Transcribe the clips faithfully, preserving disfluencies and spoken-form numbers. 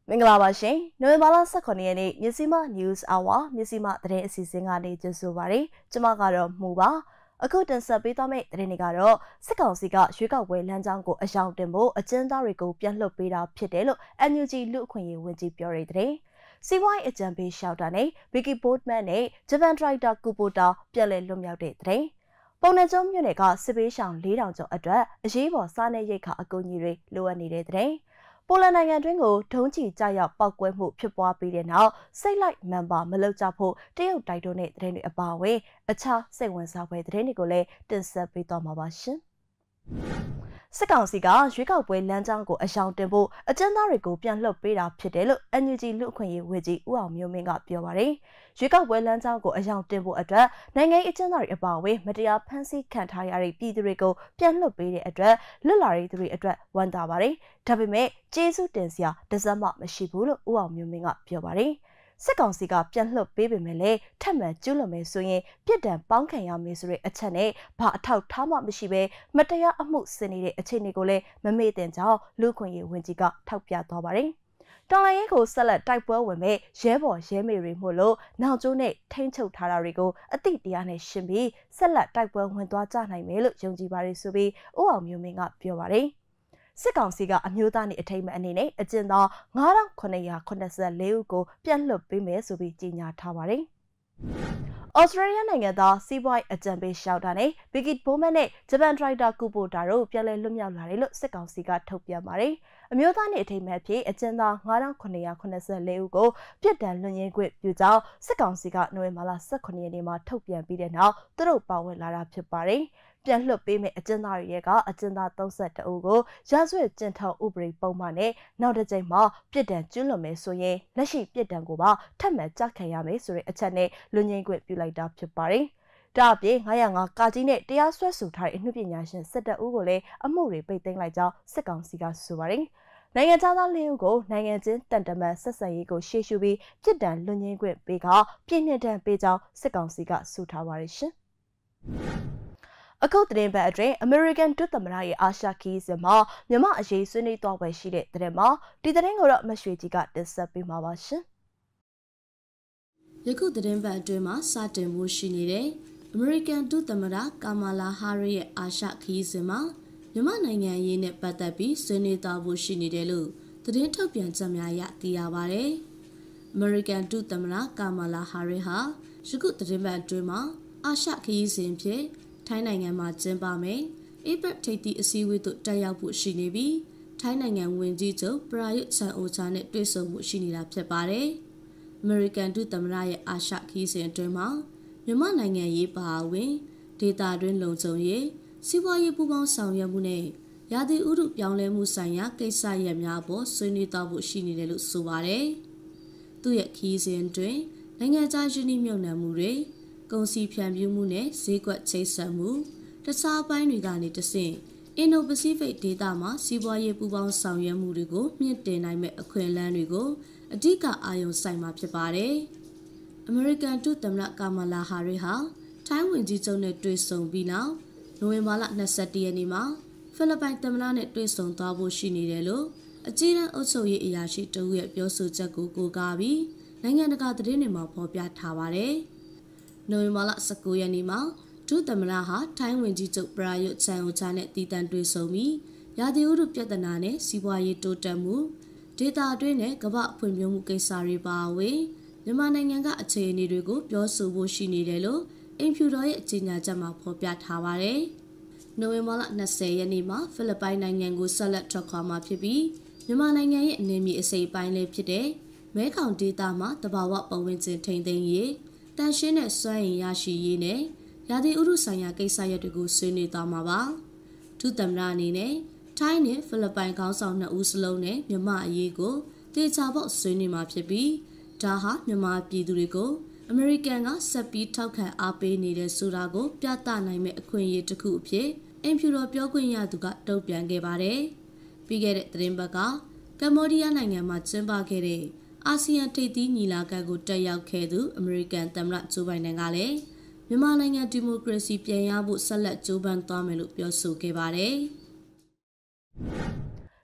မင်္ဂလာပါရှင်။နိုဝင်ဘာလ十九ရက်နေ့မြစီမ News Hour မြစီမသတင်းအစီအစဉ်ကနေကြိုဆိုပါရစေ။ကျွန်မကတော့မှုပါ။အခုတင်ဆက်ပေးသွားမယ့်သတင်းတွေကတော့စစ်ကောင်စီကရွေးကောက်ပွဲလမ်းကြောင်းကိုအရောက်တင်ဖို့အကျဉ်းသားတွေကိုပြန်လှုပ်ပေးတာဖြစ်တယ်လို့ N U G လူ့အခွင့်အရေးဝန်ကြီးပြောရတဲ့စီဝိုင်းအကြံပေးရှောက်တာနဲ့ Vicky Boardman နဲ့ Japan Director Kubota ပြန်လည်လွတ်မြောက်တဲ့တဲ့ပုံနှကျုံမြို့နယ်ကစစ်ပေးရှောင်၄ထောင်ကျော်အတွက်အရေးပေါ်စားနပ်ရိက္ခာအကူအညီတွေလိုအပ်နေတဲ့တဲ့ပိုလန်နိုင်ငံတွင်းကိုဒုံးကျည်ကြောက်ရောက်ပောက်ကွဲမှုဖြစ်ပွားပြီးတဲ့နောက်စိတ်လိုက်မန်ပါမလုပ်ကြဖို့တရုတ်တိုက်တွန်းတဲ့သတင်းတွေအပါအဝင်အခြားစိတ်ဝင်စားဖွယ်သတင်းတွေကိုလည်းတင်ဆက်ပေးသွားမှာပါရှင်စစ်ကောင်စီကရွေးကောက်ပွဲလမ်းကြောင်းကိုအရောက်တင်ဖို့အကျဉ်းသားတွေကိုပြန်လှုပ်ပေးတာဖြစ်တယ်လို့ N U G လူ့အခွင့်အရေးဝန်ကြီးဦးအောင်မျိုးမင်းကပြောပါတယ်။ရွေးကောက်ပွဲလမ်းကြောင်းကိုအရောက်တင်ဖို့အတွက်နိုင်ငံရေးအကျဉ်းသားတွေအပါအဝင်မတရားဖမ်းဆီးခံထားရတဲ့ပြည်သူတွေကိုပြန်လှုပ်ပေးတဲ့အတွက်လွတ်လာတဲ့သူတွေအတွက်ဝန်တာပါတယ်။ဒါပေမဲ့ကျေးဇူးတင်စရာတစက်မှမရှိဘူးလို့ဦးအောင်မျိုးမင်းကပြောပါတယ်။စစ်ကောင်စီကပြန်လှုပ်ပေးပေမဲ့လည်းထပ်မံကျူးလွန်မယ်ဆိုရင်ပြစ်ဒဏ်ပေါင်းခံရမယ်ဆိုတဲ့အချက်နဲ့ဘာအထောက်ထားမှမရှိဘဲမတရားအမှုဆင်နေတဲ့အခြေအနေကိုလည်းမမေ့တဲ့ကြောင်းလူ့ခွင့်ရေးဝန်ကြီးကထောက်ပြသွားပါတယ်။တော်လိုင်းရဲကိုဆက်လက်တိုက်ပွဲဝင်မဲ့ရဲဘော်ရဲမေတွေမို့လို့နောက်ကျိုးနဲ့ထိန်းချုပ်ထားတာတွေကိုအတိတရားနဲ့ရှင်းပြီးဆက်လက်တိုက်ပွဲဝင်သွားကြနိုင်မယ်လို့ယုံကြည်ပါတယ်ဆိုပြီးဦးအောင်မျိုးမင်းကပြောပါတယ်။စစ်ကောင်စီကအမျိုးသားနေအထိမ်းအမှတ်အနေနဲ့အကျဉ်းသားငါးထောင်ခုနှစ်ရာခုနှစ်ဆယ်လေးဦးကိုပြန်လွှတ်ပေးမယ်ဆိုပြီးကြေညာထားပါတယ်။ Australia နိုင်ငံသားစီးပွားရေးအကြံပေးရှောက်တာနဲ့ Vicky Boardman နဲ့ Japan Director Kubota တို့ပြန်လည်လွတ်မြောက်လာတယ်လို့စစ်ကောင်စီကထုတ်ပြန်ပါတယ်။အမျိုးသားနေအထိမ်းအမှတ်ဖြစ်အကျဉ်းသားငါးထောင်ခုနှစ်ရာခုနှစ်ဆယ်လေးဦးကိုပြစ်ဒဏ်လွတ်ငြိမ်းခွင့်ပြုကြောင်းစစ်ကောင်စီကနိုဝင်ဘာလ十九ရက်နေ့မှာထုတ်ပြန်ပြီးတဲ့နောက်သူတို့ပါဝင်လာတာဖြစ်ပါတယ်။ပြန်လွှတ်ပေးမယ့်အကျဉ်းသားတွေရဲ့ကအကျဉ်းသားသုံးဆယ်တအုပ်ကိုရာဇဝတ်ကျင့်ထုံးဥပဒေပုံမှန်နဲ့နောက်တစ်ကြိမ်မှာပြစ်ဒဏ်ကျူးလွန်မယ်ဆိုရင်လက်ရှိပြစ်ဒဏ်ကိုပါထပ်မံကြခံရမယ်ဆိုတဲ့အချက်နဲ့လွတ်ငြိမ်းခွင့်ပြုလိုက်တာဖြစ်ပါတယ်။ဒါအပြင်ငါးရာငါးကာကြီးနဲ့တရားစွဲဆိုထားတဲ့အမှုပညာရှင်စစ်တပ်ဦးကိုလည်းအမှုတွေပိတ်သိမ်းလိုက်ကြောင်းစစ်ကောင်စီကဆိုပါတယ်။နိုင်ငံသားလေးဦးကိုနိုင်ငံချင်းတန်တမန်ဆက်ဆံရေးကိုရှေ့ရှုပြီးပြစ်ဒဏ်လွတ်ငြိမ်းခွင့်ပေးကပြည့်နှက်တန်ပေးကြောင်းစစ်ကောင်စီကဆိုထားပါတယ်ရှင်။အခုသတင်းပတ်အတွင်း American ဒုသမ္မတရဲ့အာရှခီးစဉ်မှာမြန်မာအရေးဆွေးနွေးသွားပွဲရှိတဲ့သတင်းမှာဒီသတင်းကိုတော့မရွှေကြီးကတင်ဆက်ပေးမှာပါရှင်။ယခုသတင်းပတ်အတွင်းမှာစတင်မှုရှိနေတဲ့ American ဒုသမ္မတကာမာလာဟာရီရဲ့အာရှခီးစဉ်မှာမြန်မာနိုင်ငံအရေးနဲ့ပတ်သက်ပြီးဆွေးနွေးသွားဖို့ရှိနေတယ်လို့သတင်းထုတ်ပြန်ချက်များအရသိရပါတယ်။ American ဒုသမ္မတကာမာလာဟာရီဟာယခုသတင်းပတ်အတွင်းမှာအာရှခီးစဉ်ဖြင့်ထိုင်းနိုင်ငံမှာကျင်းပမယ်။အေပက်ထိပ်သီးအစည်းအဝေးသို့တက်ရောက်ဖို့ရှိနေပြီးထိုင်းနိုင်ငံဝန်ကြီးချုပ်ပရာယွတ်ချန်အိုချာနဲ့တွေ့ဆုံမှုရှိနေတာဖြစ်ပါတယ်။ American ဒုသမ္မတရဲ့အာရှခီးစဉ်အတွင်းမှာမြန်မာနိုင်ငံရေးပါဝင်ဒေသတွင်းလုံခြုံရေးစီးပွားရေးပူးပေါင်းဆောင်ရွက်မှုနဲ့ရာသီဥတုပြောင်းလဲမှုဆိုင်ရာကိစ္စရပ်များအပေါ်ဆွေးနွေးသွားဖို့ရှိနေတယ်လို့ဆိုပါတယ်။သူ့ရဲ့ခီးစဉ်အတွင်းနိုင်ငံခြားယင်းနှိမ့်မြုပ်နှံမှုတွေကုန်စည်ဖြန့်ဖြူးမှုနဲ့ဈေးကွက်ချိတ်ဆက်မှုတခြားပိုင်းတွေကနေတဆင့်အင်ဒိုပစိဖိတ်ဒေသမှာစီးပွားရေးပူးပေါင်းဆောင်ရွက်မှုတွေကိုမြင့်တင်နိုင်မဲ့အခွင့်အလမ်းတွေကိုအဓိကအာရုံစိုက်မှာဖြစ်ပါတယ်။ American ဒုသမ္မတကာမာလာဟာရီဟာထိုင်းဝန်ကြီးချုပ်နဲ့တွေ့ဆုံပြီးနောက်နိုဝင်ဘာလ၂၁ရက်နေ့မှာဖိလစ်ပိုင်သမ္မတနဲ့တွေ့ဆုံသွားဖို့ရှိနေတယ်လို့အကြီးတန်းအုပ်ချုပ်ရေးအရာရှိတဦးရဲ့ပြောဆိုချက်ကိုကိုးကားပြီးနိုင်ငံတကာသတင်းတွေမှာဖော်ပြထားပါတယ်။နိုဝင်ဘာလ၁၉ရက်နေ့မှာဒုသမ္မတဟာထိုင်းဝန်ကြီးချုပ်ပရာယွတ်ချန်အိုချာနဲ့တည်တံ့တွေ့ဆုံပြီးရာသီဥတုပြဿနာနဲ့စီးပွားရေးတိုးတက်မှုဒေသတွင်းနဲ့ကမ္ဘာဖွံ့ဖြိုးမှုကိစ္စတွေပါဝင်မြန်မာနိုင်ငံကအခြေအနေတွေကိုပြောဆိုဖို့ရှိနေတယ်လို့အင်ဖြူတော်ရဲ့ကြေညာချက်မှာဖော်ပြထားပါတယ်။နိုဝင်ဘာလ၂၀ရက်နေ့မှာဖိလစ်ပိုင်နိုင်ငံကိုဆက်လက်ထွက်ခွာမှာဖြစ်ပြီးမြန်မာနိုင်ငံရဲ့အနေမြေအစိပ်ပိုင်းလေးဖြစ်တဲ့မဲခေါင်ဒေသမှာတဘာဝပတ်ဝန်းကျင်ထိန်းသိမ်းရေးတန်ရှင်းတဲ့စွမ်းအင်ရရှိရေးနဲ့ရာသီဥတုဆိုင်ရာကိစ္စရပ်တွေကိုဆွေးနွေးသွားမှာပါ။ဒုသမ္မတအနေနဲ့ထိုင်းနဲ့ဖိလစ်ပိုင်ခေါင်းဆောင်နှစ်ဦးစလုံးနဲ့မြန်မာအရေးကိုတေချာပေါက်ဆွေးနွေးမှာဖြစ်ပြီးဒါဟာမြန်မာပြည်သူတွေကိုအမေရိကန်ကဆက်ပြီးထောက်ခံအားပေးနေတဲ့ဆိုတာကိုပြသနိုင်မဲ့အခွင့်အရေးတစ်ခုအဖြစ်အင်ဖြူတော်ပြောခွင့်ရသူကတုံ့ပြန်ခဲ့ပါတယ်။ပြီးခဲ့တဲ့သတင်းပတ်ကကမ္ဘောဒီးယားနိုင်ငံမှာကျင်းပခဲ့တဲ့အာဆီယံထိပ်သီးညီလာခံကိုတက်ရောက်ခဲ့သူအမေရိကန်သမ္မတဂျိုးဘိုင်ဒန်ကလည်းမြန်မာနိုင်ငံဒီမိုကရေစီပြန်ရဖို့ဆက်လက်ကြိုးပမ်းသွားမယ်လို့ပြောဆိုခဲ့ပါတယ်။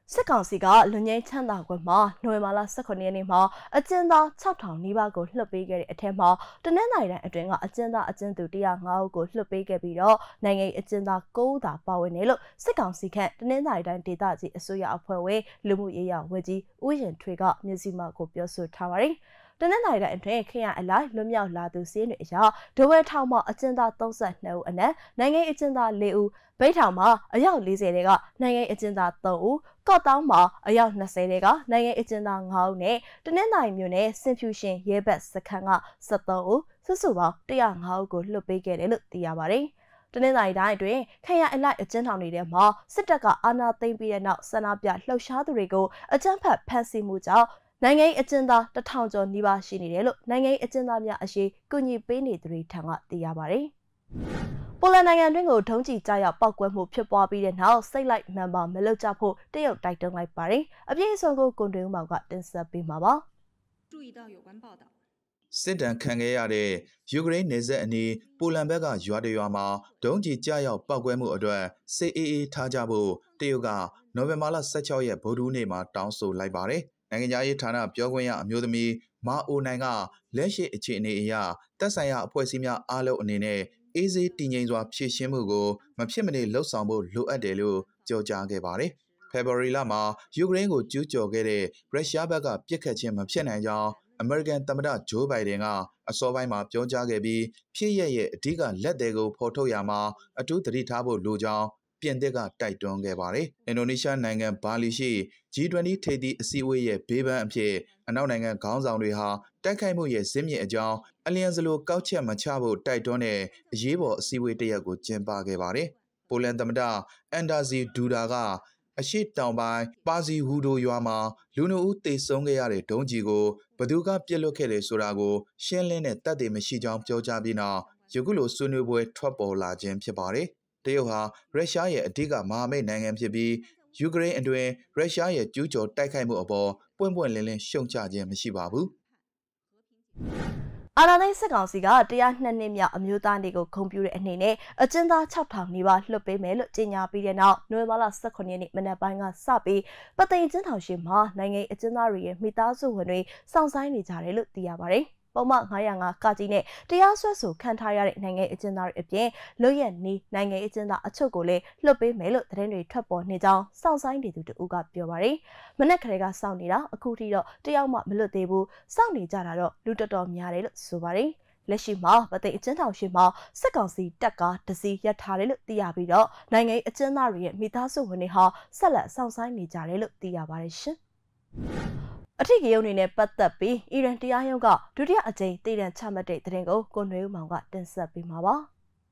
စစ်ကောင်စီကလူငင်းချမ်းသာခွင့်မှာနိုဝင်ဘာလ十九ရက်နေ့မှာအကျဉ်းသား၆ထောင်နီးပါးကိုလွှတ်ပေးခဲ့တဲ့အထက်မှာတနင်္လာရီတိုင်းအတွင်းကအကျဉ်းသားအကျဉ်းသူ၁၀၅ဦးကိုလွှတ်ပေးခဲ့ပြီးတော့နိုင်ငံအကျဉ်းသား၉ဦးသာပါဝင်တယ်လို့စစ်ကောင်စီခန့်တနင်္လာရီတိုင်းဒေသကြီးအစိုးရအဖွဲ့ဝင်လူမှုရေးရာဝန်ကြီးဦးရင်ထွေကမြစည်းမကိုပြောဆိုထားပါတယ်တနင်္လာရီတိုင်းအတွင်းခရိုင်အလိုက်လွတ်မြောက်လာသူစီးတွေအရဒဝဲထောင်မှာအကျဉ်းသား၃၂ဦးအနက်နိုင်ငံအကျဉ်းသား၄ဦးဗိတ်ထောင်မှာအယောက်၄၀တွေကနိုင်ငံအကျဉ်းသား၃ဦးကော့တောင်းမှာအယောက်၂၀တွေကနိုင်ငံအကျဉ်းသား၅ဦးနဲ့တနင်္လာရီမြို့နယ်စင်ဖြူရှင်ရဲဘက်စခန်းက၁၃ဦးစုစုပေါင်း၁၀၅ဦးကိုလွှတ်ပေးခဲ့တယ်လို့သိရပါတယ်တနင်္လာရီတိုင်းအတွင်းခရိုင်အလိုက်အကျဉ်းထောင်တွေထဲမှာစစ်တပ်ကအာဏာသိမ်းပြီးတဲ့နောက်ဆန္ဒပြလှုပ်ရှားသူတွေကိုအကြမ်းဖက်ဖမ်းဆီးမှုကြောင့်နိုင်ငံအကျဉ်းသားတထောင်ကျော်နီးပါးရှိနေတယ်လို့နိုင်ငံအကျဉ်းသားများအရေးကူညီပေးနေသူတွေထံကသိရပါတယ်။ပိုလန်နိုင်ငံတွင်းကိုဒုံးကျည်ကြားရောက်ပောက်ကွဲမှုဖြစ်ပွားပြီးတဲ့နောက်စိတ်လိုက်မှန်ပါမလုပ်ကြဖို့တရုတ်တိုက်တွန်းလိုက်ပါတယ်။အပြည့်အစုံကိုကွန်တွင်ဦးမောင်ကတင်ဆက်ပေးမှာပါ။注意到有关报道စစ်တမ်းခံခဲ့ရတဲ့ယူကရိန်းနယ်စပ်အနီးပိုလန်ဘက်ကရွာတရွာမှာဒုံးကျည်ကြားရောက်ပောက်ကွဲမှုအတွက်စစ်အေးအေးထားကြဖို့တရုတ်ကနိုဝင်ဘာလ十၆ရက်ဗုဒ္ဓဟူးနေ့မှာတောင်းဆိုလိုက်ပါတယ်။နိုင်ငံခြားရေးဌာနပြောခွင့်ရအမျိုးသမီးမာအိုနိုင်ကလက်ရှိအခြေအနေအရတပ်ဆိုင်ရာအဖွဲ့အစည်းများအားလုံးအနေနဲ့အေးစေးတည်ငြိမ်စွာဖြည့်ရှင်းမှုကိုမဖြစ်မနေလှုပ်ဆောင်ဖို့လိုအပ်တယ်လို့ပြောကြားခဲ့ပါတယ်။ဖေဖော်ဝါရီလမှာယူကရိန်းကိုကျူးကျော်ခဲ့တဲ့ရုရှားဘက်ကပြစ်ခတ်ခြင်းမဖြစ်နိုင်ကြောင်းအမေရိကန်သမ္မတဂျိုးဘိုင်ဒန်ကအစောပိုင်းမှာပြောကြားခဲ့ပြီးဖြစ်ရရဲ့အဓိကလက်သည်ကိုဖော်ထုတ်ရမှာအထူးသတိထားဖို့လိုကြောင်းပြင်သစ်ကတိုက်တွန်းခဲ့ပါတယ်။အင်ဒိုနီးရှားနိုင်ငံဘာလီရှိ ဂျီ ၂၀ ထိပ်သီးအစည်းအဝေးရဲ့ဘေးပန်းအဖြစ်အနောက်နိုင်ငံခေါင်းဆောင်တွေဟာတိုက်ခိုက်မှုရဲ့ဇစ်မြစ်အကြောင်းအလျံစလိုကောက်ချက်မချဖို့တိုက်တွန်းတဲ့အရေးပေါ်အစည်းအဝေးတစ်ရပ်ကိုကျင်းပခဲ့ပါတယ်။ပိုလန်သမ္မတအန်ဒါဇီဒူဒါကအရှိတောင်ပိုင်းပါစီဟူဒိုရွာမှာလူနှုတ်ဦးတေဆုံးခဲ့ရတဲ့ဒုံးကျည်ကိုဘသူကပြစ်လွတ်ခဲ့တယ်ဆိုတာကိုရှင်းလင်းတဲ့တပ်တွေမရှိကြောင်းပြောကြားပြီးနောက်ယခုလိုဆွေးနွေးပွဲထွက်ပေါ်လာခြင်းဖြစ်ပါတယ်။တရုတ်ဟာရုရှားရဲ့အဓိကမဟာမိတ်နိုင်ငံဖြစ်ပြီးယူကရိန်းအတွင်းရုရှားရဲ့ကျူးကျော်တိုက်ခိုက်မှုအပေါ်ပွင့်ပွင့်လင်းလင်းရှုံချခြင်းမရှိပါဘူး။အာဏာသိမ်းစစ်ကောင်စီကတရားနှစ်နှစ်မြောက်အမျိုးသားနေ့ကိုဂုဏ်ပြုတဲ့အနေနဲ့အကျဉ်းသား၆ထောင်နီးပါးလွှတ်ပေးမယ်လို့ကြေညာပြီးတဲ့နောက်နိုဝင်ဘာလ十九ရက်နေ့မနက်ပိုင်းကစပြီးပသိမ်ကျင်းထောင်ရှိမှာနိုင်ငံအကျဉ်းသားတွေရဲ့မိသားစုဝင်တွေစောင့်ဆိုင်းနေကြတယ်လို့သိရပါတယ်။ပုံမှန်၅၀၅ကကြီးနဲ့တရားစွဲဆိုခံထားရတဲ့နိုင်ငံအကျဉ်းသားတွေအပြင်လွတ်ရက်နီးနိုင်ငံအကျဉ်းသားအချို့ကိုလည်းလွှတ်ပေးမယ်လို့သတင်းတွေထွက်ပေါ်နေကြောင်းစောင့်ဆိုင်နေသူတို့ကပြောပါတယ်။မနက်ခရဲကစောင့်နေတာအခုထိတော့တယောက်မှမလွတ်သေးဘူးစောင့်နေကြတာတော့လူတော်တော်များတယ်လို့ဆိုပါတယ်။လက်ရှိမှာပသိမ်အကျဉ်းထောင်ရှိမှာစစ်ကောင်စီတပ်ကားတစီရပ်ထားတယ်လို့သိရပြီးတော့နိုင်ငံအကျဉ်းသားတွေရဲ့မိသားစုဝင်တွေဟာဆက်လက်စောင့်ဆိုင်နေကြတယ်လို့သိရပါတယ်ရှင်။အထက်ရုံးနေနဲ့ပတ်သက်ပြီးအီရန်တရားရုံးကဒုတိယအကြိမ်တည်တံ့ချမှတ်တဲ့သတင်းကိုကိုနွေဦးမောင်ကတင်ဆက်ပေးမှာပါ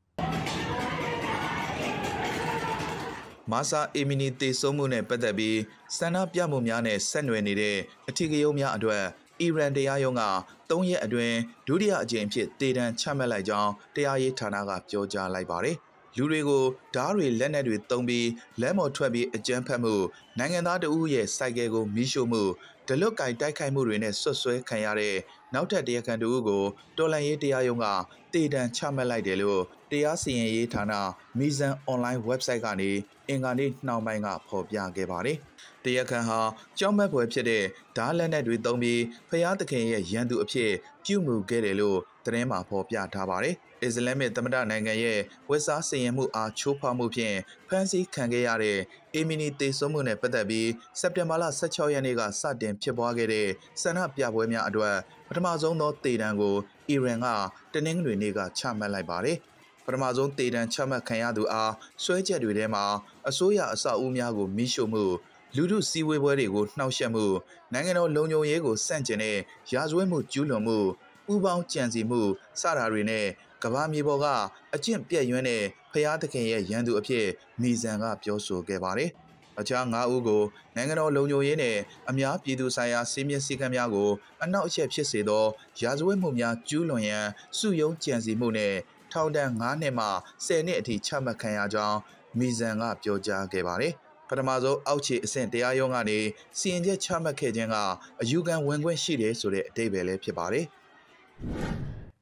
။မာဆာအီမီနီတေဆုံးမှုနဲ့ပတ်သက်ပြီးဆန္ဒပြမှုများနဲ့ဆက်နွယ်နေတဲ့အထက်ရုံးများအတွက်အီရန်တရားရုံးကသုံးရက်အတွင်းဒုတိယအကြိမ်ဖြစ်တည်တံ့ချမှတ်လိုက်ကြောင်းတရားရေးဌာနကပြောကြားလိုက်ပါတယ်။လူတွေကိုဓားတွေလက်နက်တွေတုံးပြီးလက်မော်ထွက်ပြီးအကြမ်းဖက်မှုနိုင်ငံသားတဦးရဲ့စိုက်ကယ်ကိုမီးရှို့မှုဒလွတ်ကင်တိုက်ခိုက်မှုတွေနဲ့ဆွတ်ဆွဲခံရတဲ့နောက်ထပ်တရားခံတဦးကိုတော်လန်ရေးတရားရုံးကတည်တံ့ချမှတ်လိုက်တယ်လို့တရားစီရင်ရေးဌာနမီဇန်အွန်လိုင်း website ကနေအင်္ဂါနေ့နှောင်းပိုင်းကဖော်ပြခဲ့ပါတယ်။တရားခံဟာကြောက်မက်ဖွယ်ဖြစ်တဲ့ဓားလက်နက်တွေတုံးပြီးဖျားသခင်ရဲ့ရန်သူအဖြစ်ပြုမှုခဲ့တယ်လို့သတင်းမှာဖော်ပြထားပါတယ်။အစ္စလာမစ်သမ္မတနိုင်ငံရဲ့ဝက်စားစီရင်မှုအားချိုးဖောက်မှုဖြင့်ဖမ်းဆီးခံခဲ့ရတဲ့အီမီနီတေဆုံးမှုနဲ့ပတ်သက်ပြီးစက်တင်ဘာလ十၆ရက်နေ့ကစတင်ဖြစ်ပွားခဲ့တဲ့ဆန္ဒပြပွဲများအတွက်ပထမဆုံးသောတေတံကိုအီရန်ကတနင်္ဂနွေနေ့ကချမှတ်လိုက်ပါတယ်။ပထမဆုံးတေတံချမှတ်ခံရသူအားဆွဲချက်တွေထဲမှာအစိုးရအဆောက်အဦများကိုမိရှို့မှုလူထုစည်းဝေးပွဲတွေကိုနှောက်ယှက်မှုနိုင်ငံတော်လုံခြုံရေးကိုစန့်ကျင်တဲ့ရာဇဝတ်မှုကျူးလွန်မှုပူးပေါင်းကြံစည်မှုစတာတွေနဲ့ကမ္ဘာမြေပေါ်ကအကျင့်ပြည့်ရွံ့တဲ့ဖျားသခင်ရဲ့ရန်သူအဖြစ်မီဇန်ကပြောဆိုခဲ့ပါတယ်။အခြား၅ဦးကိုနိုင်ငံတော်လုံခြုံရေးနဲ့အများပြည်သူဆိုင်ရာစီးမြင့်စည်းကမ်းများကိုအနောက်အချက်ဖြစ်စေသောရာဇဝတ်မှုများကျူးလွန်ရန်စုယုံကြံစည်မှုနဲ့ထောင်ဒဏ်၅နှစ်မှဆယ်နှစ်အထိချမှတ်ခံရကြောင်းမီဇန်ကပြောကြားခဲ့ပါတယ်။ပထမဆုံးအောက်ခြေအဆင့်တရားရုံးကနေစီရင်ချက်ချမှတ်ခဲ့ခြင်းကအယူခံဝင်ခွင့်ရှိတယ်ဆိုတဲ့အဓိပ္ပာယ်လည်းဖြစ်ပါတယ်။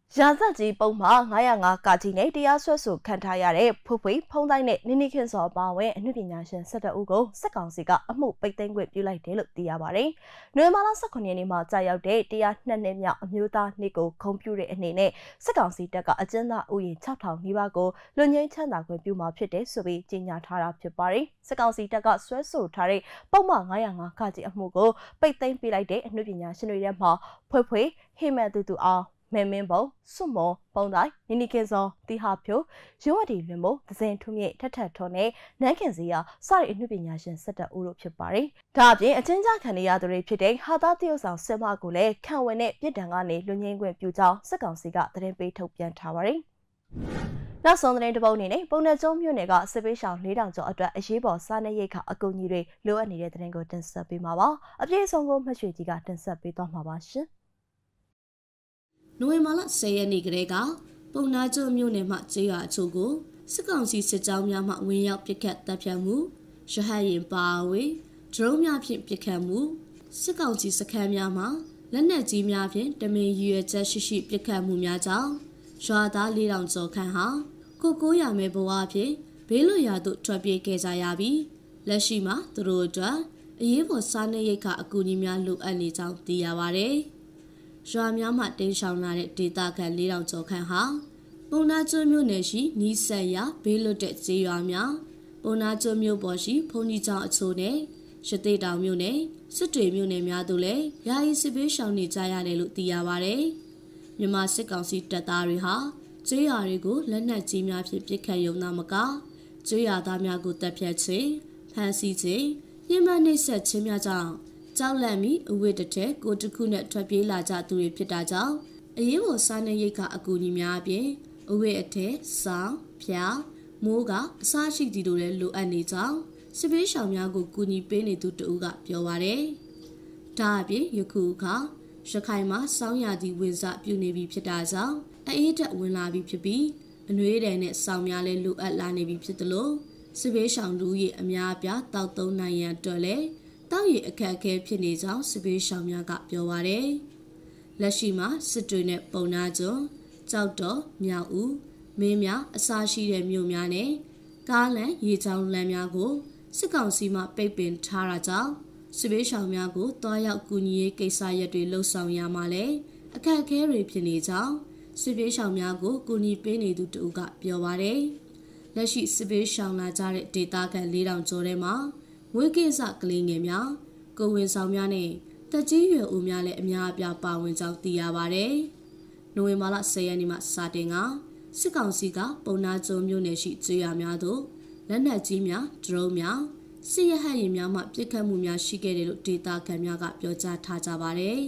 ရာဇတ်ကြီးပုံမှာငါး၀၅ကကြီးနဲ့တရားစွဲဆိုခံထားရတဲ့ဖွဖွေဖုံးတိုင်းနဲ့နိနိခင်စောအပါအဝင်အမှုပညာရှင်၁၁ဦးကိုစစ်ကောင်စီကအမှုပိတ်သိမ်းခွင့်ပြုလိုက်တယ်လို့သိရပါတယ်။နိုဝင်ဘာလ၁၇ရက်နေ့မှာကြာရောက်တဲ့တရားနှစ်နှစ်မြောက်အမျိုးသားနေ့ကိုဂုဏ်ပြုတဲ့အနေနဲ့စစ်ကောင်စီတပ်ကအကျဉ်းသားဥယျာဉ်၆ထောင်နီးပါးကိုလွတ်ငြိမ်းချမ်းသာခွင့်ပြုမှာဖြစ်တယ်ဆိုပြီးကြေညာထားတာဖြစ်ပါတယ်။စစ်ကောင်စီတပ်ကဆွဲဆိုထားတဲ့ပုံမှန်ငါး၀၅ကကြီးအမှုကိုပိတ်သိမ်းပေးလိုက်တဲ့အမှုပညာရှင်တွေထဲမှာဖွဖွေဟိမန်တူတူအောင်မဲမင်းဘုံစွတ်မောပုံတိုင်းနိနိကေစောတီဟာဖြိုရုံးဝတီလွင်မို့ဒဇင်ထုမြင့်ထက်ထက်ထွန်းနဲ့နန်းခင်စီယာစတဲ့အမှုပညာရှင်၁၁ဦးတို့ဖြစ်ပါတယ်။ဒါအပြင်အချင်းချင်းခံနေရသူတွေဖြစ်တဲ့ဟာသားတရုတ်ဆောင်ဆင်မကိုလည်းခံဝင်တဲ့ပြည်တံကနေလွန်ငင်းခွင့်ပြုကြောင်းစစ်ကောင်စီကသတင်းပေးထုတ်ပြန်ထားပါတယ်။နောက်ဆုံးသတင်းတစ်ပုဒ်အနေနဲ့ပုံနယ်ကျုံမြို့နယ်ကစစ်ပေးရှောင်၄ထောင်ကျော်အတွက်အရေးပေါ်စားနပ်ရိက္ခာအကူအညီတွေလိုအပ်နေတဲ့သတင်းကိုတင်ဆက်ပေးမှာပါ။အပြည့်အစုံကိုမှတ်ရွှေကြီးကတင်ဆက်ပေးသွားမှာပါရှင်။နိုဝင်ဘာလ၁၀ရက်နေ့ကလေးကပုံနာကျုံမြို့နယ်မှကျေးရွာအချို့ကိုစစ်ကောင်စီစစ်ကြောင်းများမှဝင်ရောက်ပစ်ခတ်တပ်ဖြတ်မှုရဟတ်ရင်ပါဝေဒရုန်းများဖြင့်ပစ်ခတ်မှုစစ်ကောင်စီစခန်းများမှလက်နက်ကြီးများဖြင့်တမင်ရွယ်ချက်ရှိရှိပစ်ခတ်မှုများကြောင့်ရွာသား၄ထောင်ကျော်ခန့်ဟာကိုကိုရမယ်ဘဝဖြင့်ဘေးလွတ်ရာသို့ထွက်ပြေးခဲ့ကြရပြီးလက်ရှိမှာသူတို့အတွက်အရေးပေါ်စားနပ်ရိက္ခာအကူအညီများလိုအပ်နေကြောင်းသိရပါတယ်။ရွာများမှတင်းရှောင်လာတဲ့ဒေသခံ၄ထောင်ကျော်ခန့်ဟာပုံနာကျွန်းမြို့နယ်ရှိနီးစပ်ရာဘေးလွတ်တဲ့ကျေးရွာများပုံနာကျွန်းမြို့ပေါ်ရှိဘုံကြီးကျောင်းအချို့နဲ့ရသေးတောင်မြို့နယ်စစ်တွေမြို့နယ်များတို့လည်းယာယီစစ်ပေးရှောင်နေကြရတယ်လို့သိရပါတယ်။မြန်မာစစ်ကောင်စီတပ်သားတွေဟာကျေးရွာတွေကိုလက်နက်ကြီးများဖြင့်ပစ်ခတ်ရုံသာမကကျေးရွာသားများကိုတပ်ဖြတ်ခြင်းဖမ်းဆီးခြင်းညှဉ်းပန်းနှိပ်စက်ခြင်းများကြောင့်ကြောက်လန့်ပြီးအဝတ်တထက်ကိုတခုနဲ့ထွက်ပြေးလာကြသူတွေဖြစ်တာကြောင့်အရေးပေါ်စားနပ်ရိက္ခာအကူအညီများအပြင်အဝတ်အထက်စောင်းဖျားမိုးကအစားရှိသည်တို့လည်းလိုအပ်နေကြောင်းစစ်ပေးရှောင်များကိုကူညီပေးနေသူတဦးကပြောပါတယ်။ဒါအပြင်ယခုအခါရခိုင်မှာစောင်းရသည့်ဝင်စပြုနေပြီဖြစ်တာကြောင့်အေးတက်ဝင်လာပြီဖြစ်ပြီးအနှွေးတယ်နဲ့စောင်းများလည်းလိုအပ်လာနေပြီဖြစ်သလိုစစ်ပေးရှောင်တို့ရဲ့အများအပြားတောက်သုံးနိုင်ရန်အတွက်လည်းတောက်ရည်အခက်အခဲဖြစ်နေကြောင်းစစ်ပေးရှောင်များကပြောပါရယ်လက်ရှိမှာစစ်တွေနဲ့ပုံနာကျွန်းကြောက်တော်မြောက်ဦးမင်းများအစားရှိတဲ့မြို့များနဲ့ကားလမ်းရေချောင်းလမ်းများကိုစစ်ကောင်စီမှပိတ်ပင်ထားတာကြောင့်စစ်ပေးရှောင်များကိုတွားရောက်ကူညီရေးကိစ္စရပ်တွေလှုပ်ဆောင်ရမှာလဲအခက်အခဲတွေဖြစ်နေကြောင်းစစ်ပေးရှောင်များကိုကူညီပေးနေသူတူကပြောပါရယ်လက်ရှိစစ်ပေးရှောင်လာကြတဲ့ဒေသခံ၄ထောင်ကျော်ထဲမှာမွေးကိစ္စကလေးငယ်များကိုဝင်ဆောင်များနဲ့တက်ကြီးရွယ်ဦးများလည်းအများအပြားပါဝင်ကြောင်းသိရပါတယ်။နိုဝင်ဘာလ၁၀ရက်နေ့မှစတင်ကစစ်ကောင်စီကပုံနာကျုံမြို့နယ်ရှိကျေးရွာများသို့လက်နက်ကြီးများဒရုန်းများစစ်ရဟတ်ယာဉ်များမှပစ်ခတ်မှုများရှိခဲ့တယ်လို့ဒေသခံများကပြောကြားထားကြပါတယ်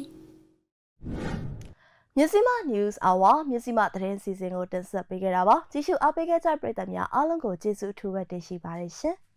။မြစီမ News Hour မြစီမသတင်းစီစဉ်ကိုတင်ဆက်ပေးခဲ့တာပါ။ကြည့်ရှုအားပေးခဲ့ကြတဲ့ပရိသတ်များအားလုံးကိုကျေးဇူးအထူးပဲတင်ရှိပါတယ်ရှင်။